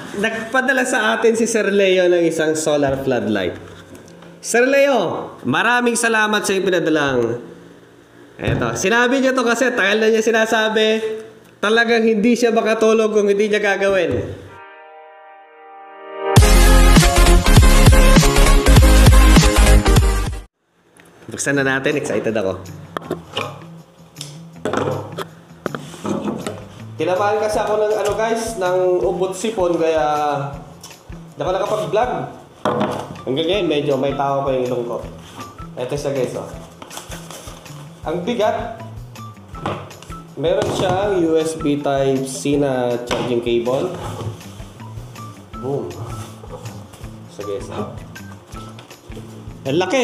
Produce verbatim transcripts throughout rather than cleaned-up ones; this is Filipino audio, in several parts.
Nagpadala sa atin si Sir Leo ng isang solar floodlight. Sir Leo, maraming salamat sa ipinadalang. Eto, sinabi niya to kasi tagal na niya sinasabi, talagang hindi siya makatulog kung hindi niya gagawin. Buksan na natin, excited ako. Tinamaan kasi ako ng ano guys, ng ubot sipon kaya hindi ako nakapag-vlog. Hanggang ngayon medyo may tao pa yung ilong ko. Ito siya guys oh. Ang bigat. Meron siyang U S B Type C na charging cable. Boom. So guys oh. Ang laki.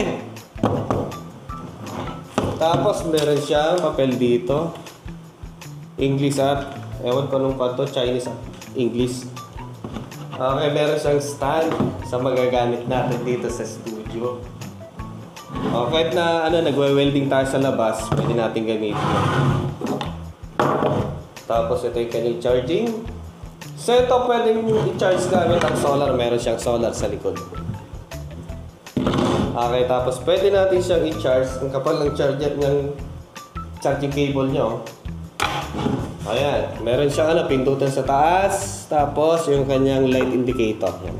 Tapos meron siyang papel dito. English at ewan ko nung kanto, Chinese at English. Okay, meron siyang stand sa magagamit natin dito sa studio. O, kahit na ano, nagwe-welding tayo sa labas, pwede natin gamitin. Tapos ito yung kanyang charging. So ito pwedeng i-charge gamit ang solar. Meron siyang solar sa likod. Okay, tapos pwede natin siyang i-charge. Ang kapal ng charger ng charging cable nyo. Ayan, meron siyang ano, pindutan sa taas. Tapos yung kanyang light indicator. Yan.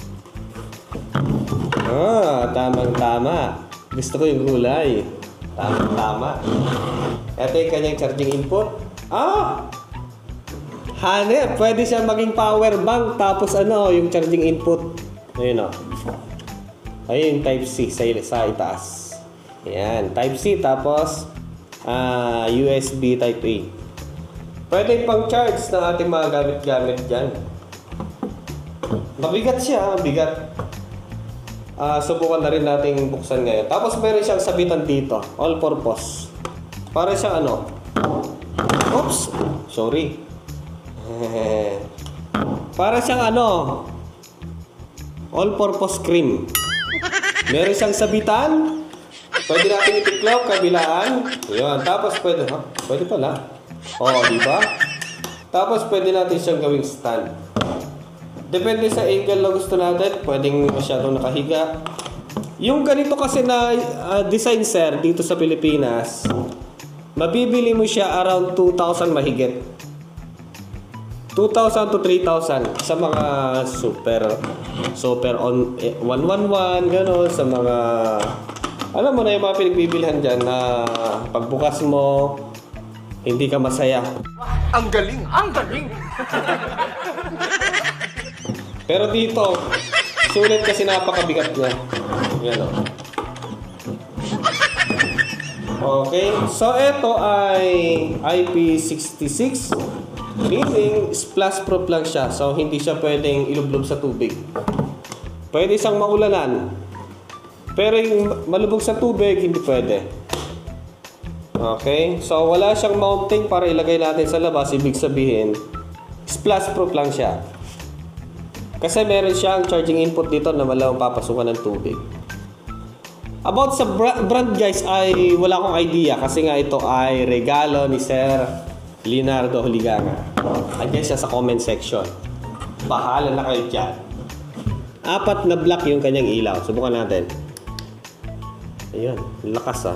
Ah, tamang-tama. Gusto ko yung kulay. Tamang-tama. Ito yung kanyang charging input. Ah! Hanep, pwede siya maging power bank. Tapos ano, yung charging input. Ayun o. Ayun, Type C sa, sa itaas. Ayan, Type C. Tapos uh, U S B Type A. Pwede pang charge ng ating mga gamit-gamit dyan. Mabigat siya, mabigat. Uh, subukan na rin natin buksan ngayon. Tapos meron siyang sabitan dito, all purpose. Para siyang ano? Oops! Sorry. Para siyang ano? All purpose cream. Meron siyang sabitan. Pwede natin itiklaw, kabilaan. Ayan. Tapos pwede, ha? Pwede pala. Oo, di ba? Tapos pwede natin siyang gawing stand. Depende sa angle na gusto natin. Pwedeng masyadong nakahiga. Yung ganito kasi na uh, design sir dito sa Pilipinas, mabibili mo siya around two thousand mahigit. two thousand to three thousand sa mga super super on eh, one eleven gano'n, sa mga alam mo na yung mga pinagbibilhan dyan na pagbukas mo hindi ka masaya. Ang galing! Ang galing! Pero dito, sulit kasi napakabigat niya. Yan o. Okay. So, ito ay I P sixty-six. Meaning, splash proof lang siya. So, hindi siya pwedeng ilublob sa tubig. Pwede siyang maulanan. Pero yung malubog sa tubig, hindi pwede. Okay. So, wala siyang mounting para ilagay natin sa labas. Ibig sabihin, splash proof lang siya. Kasi meron siyang charging input dito na walang papasukan ng tubig. About sa brand guys ay wala akong idea kasi nga ito ay regalo ni Sir Leonardo Huliganga. Andiyan siya sa comment section. Bahala na kayo dyan. Apat na black yung kanyang ilaw. Subukan natin. Ayun, lakas ah.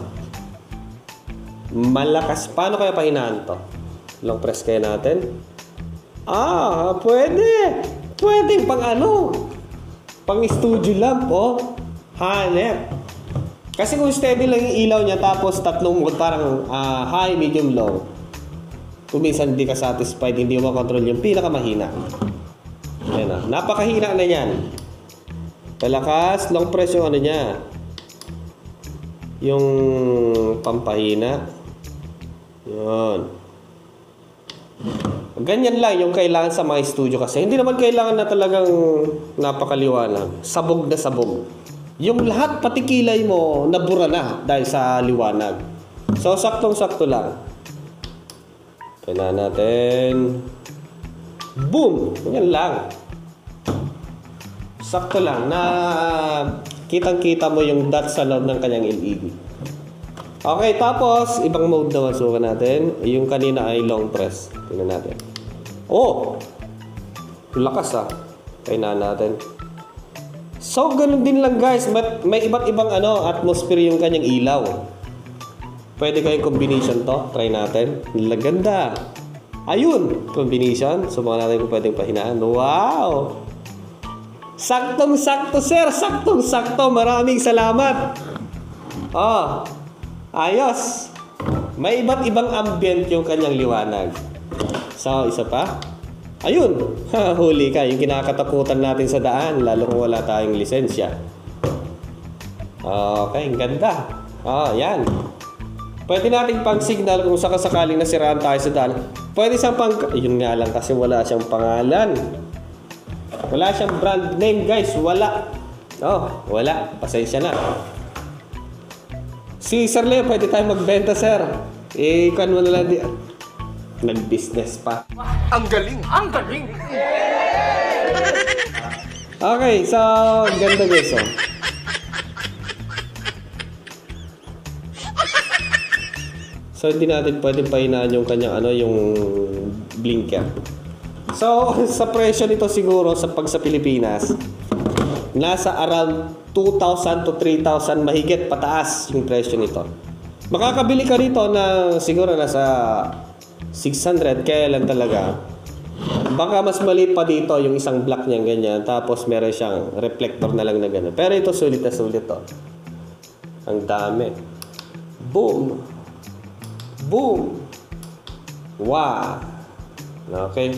Malakas. Paano kaya pahinaan to? Long press kaya natin. Ah, pwede. Pwede pang ano, pang studio lamp, oh. Hanep. Kasi kung steady lang yung ilaw niya, tapos tatlong mode, parang uh, high, medium, low. Kung minsan hindi ka satisfied, hindi mo makontrol yung pinakamahina. Ayan na. Napakahina na yan. Palakas, long press yung ano niya. Yung pampahina. Yun. Ganyan lang yung kailangan sa mga studio kasi hindi naman kailangan na talagang napakaliwanag. Sabog na sabog. Yung lahat pati kilay mo nabura na dahil sa liwanag. So saktong-sakto lang. Kailangan natin. Boom! Ganyan lang. Sakto lang na kitang-kita mo yung dot sa loob ng kanyang L E D. Okay, tapos ibang mode naman suka natin. Yung kanina ay long press. Tingnan natin. Oh! Lakas ah. Pahinaan natin. So, ganun din lang guys. May, may iba't ibang ano, atmosphere yung kanyang ilaw. Pwede kayong combination to. Try natin. Laganda. Ayun. Combination. Subukan natin kung pwedeng pahinaan. Wow! Saktong-sakto, sir. Saktong-sakto. Maraming salamat. Oh. Ayos. May iba't ibang ambient yung kanyang liwanag. So, isa pa. Ayun. Ha, huli ka. Yung kinakatakutan natin sa daan. Lalo kung wala tayong lisensya. Okay. Ganda. Oh, yan. Pwede nating pang-signal kung sakasakaling nasiraan tayo sa daan. Pwede siyang pang... Yun nga lang kasi wala siyang pangalan. Wala siyang brand name guys. Wala. Oh, wala. Pasensya na. Si Sir Leo, pwede tayo magbenta, sir. Eh, kan mo na lang di... Nag-business pa. Ang galing! Ang galing! Okay, so... Ganda guys, oh. So, hindi natin pwedeng pahinaan yung kanyang ano, yung blinker. So, sa presyo nito siguro sa pag sa Pilipinas, nasa around two thousand to three thousand mahigit pataas yung presyo nito. Makakabili ka rito na siguro nasa six hundred, kaya lang talaga. Baka mas maliit pa dito yung isang block niya ganyan, tapos meron siyang reflector na lang na gano'n. Pero ito sulit na sulit to. Ang dami. Boom! Boom! Wow! Okay.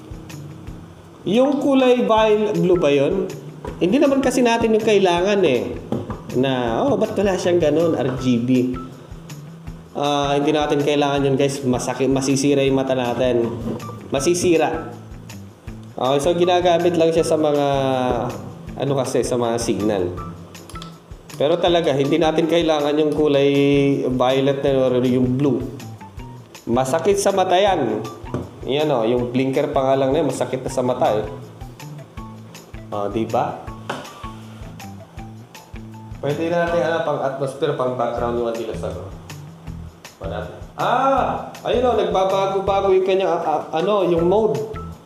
Yung kulay blue ba yun? Hindi naman kasi natin yung kailangan eh. Na, oh, ba't wala siyang ganun? R G B. Uh, hindi natin kailangan yun guys. Masakit, masisira yung mata natin. Masisira. Okay, so ginagamit lang siya sa mga, ano kasi, sa mga signal. Pero talaga, hindi natin kailangan yung kulay violet na or yung blue. Masakit sa mata yan. Yan o, yung blinker pa nga lang na yan, masakit na sa mata eh. O, diba? Pwede natin ano, pang atmosphere, pang background yung adilas ako. Natin. Ah! Ayun o, nagbabago-bago yung kanya, uh, ano, yung mode.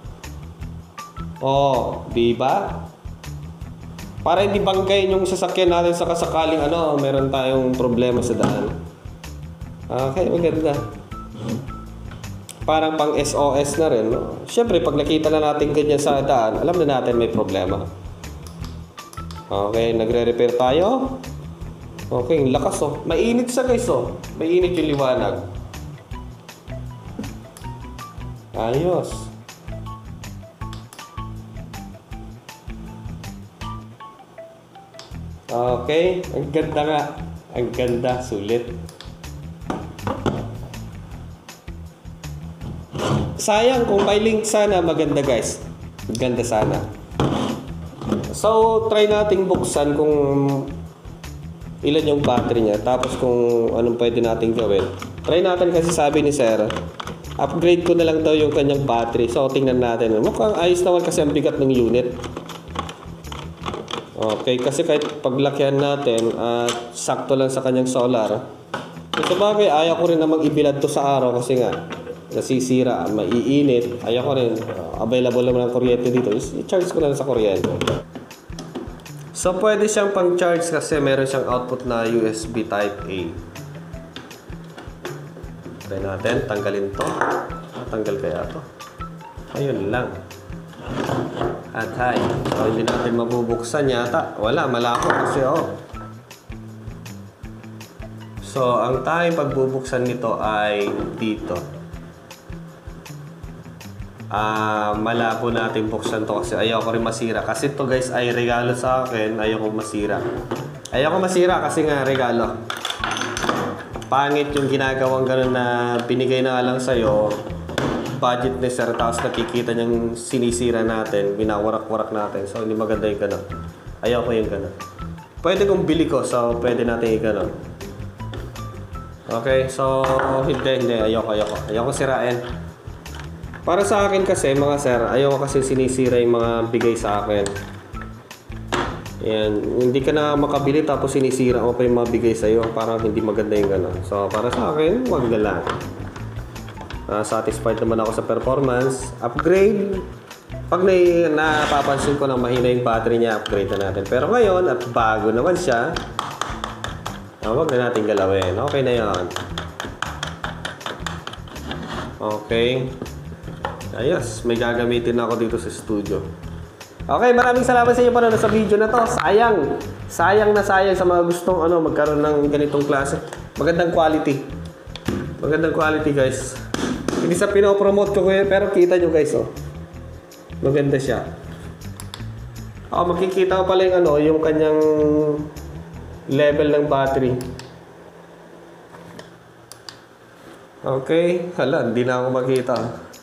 O, diba? Para hindi banggayin yung sasakyan natin sa kasakaling ano, meron tayong problema sa daan. Okay, maganda. Parang pang S O S na rin. No? Siyempre, pag nakita na natin ganyan sa daan, alam na natin may problema. Okay, nagre-repair tayo. Okay, lakas oh. Mainit siya guys oh. Mainit yung liwanag. Ayos. Okay, ang ganda nga. Ang ganda, sulit. Sayang kung may link sana, maganda guys. Ganda sana. So, try nating buksan kung ilan yung battery niya. Tapos kung anong pwede nating gawin. Try natin kasi sabi ni Sir, upgrade ko na lang daw yung kanyang battery. So, tingnan natin. Mukhang ayos naman kasi ang bigat ng unit. Okay, kasi kahit paglakyan natin at uh, sakto lang sa kanyang solar. Sa bagay, ayaw ko rin namang ibilad to sa araw kasi nga nasisira, maiinit. Ayaw ko rin, uh, available naman ang kuryente dito. I-charge ko lang sa kuryente. So, pwede siyang pang-charge kasi meron siyang output na U S B Type A. Try natin, tanggalin to. Tanggal kaya to? Ayun lang. At hi. So, hindi natin mabubuksan yata. Wala, malako kasi oh. So, ang tanging pagbubuksan nito ay dito. Ah, uh, malabo natin buksan to kasi ayaw ko rin masira. Kasi to guys ay regalo sa akin. Ayaw ko masira. Ayaw ko masira kasi nga regalo. Pangit yung ginagawang ganun na binigay na lang sa'yo. Budget ni Sir, tapos nakikita niyang sinisira natin, binawarak-warak natin. So, hindi maganda yung gano'n. Ayaw ko yung gano'n. Pwede kong bili ko, so pwede natin yung gano'n. Okay, so hindi, hindi. Ayoko, ayoko. Ayoko sirain. Para sa akin kasi, mga sir, ayoko kasi sinisira yung mga bigay sa akin. Yan. Hindi ka na makabili tapos sinisira mo pa yung mga bigay sa'yo. Parang hindi maganda yung gano'n. So, para sa akin, wag na lang. Uh, satisfied naman ako sa performance. Upgrade. Pag na, napapansin ko na mahina yung battery niya, upgrade na natin. Pero ngayon, at bago naman siya, oh, wag na natin galawin. Okay na yon. Okay. Ayos, may gagamitin ako dito sa studio. Okay, maraming salamat sa inyo panonood sa video na to. Sayang. Sayang na sayang sa mga gustong ano, magkaroon ng ganitong klase. Magandang quality. Magandang quality, guys. Hindi sa pinopromote ko ngayon, pero kita nyo, guys, oh. Maganda siya. Oh, makikita ko pala yung ano, yung kanyang level ng battery. Okay. Hala, hindi na ako makita.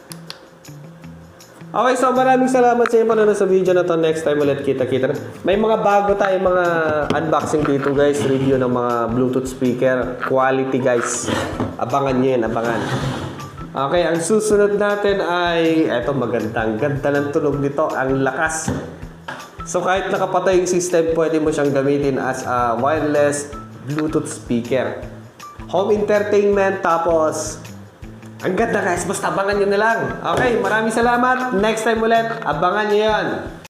Okay, so maraming salamat sa inyo panonood sa video na to. Next time ulit kita-kita. May mga bago tayong mga unboxing dito, guys. Review ng mga Bluetooth speaker. Quality, guys. Abangan nyo yun, abangan. Okay, ang susunod natin ay eto, magandang ganda ng tunog nito, ang lakas. So kahit nakapatay yung system, pwede mo siyang gamitin as a wireless Bluetooth speaker. Home entertainment, tapos ang ganda, guys, basta abangan nyo na lang. Okay, maraming salamat. Next time ulit, abangan nyo yan.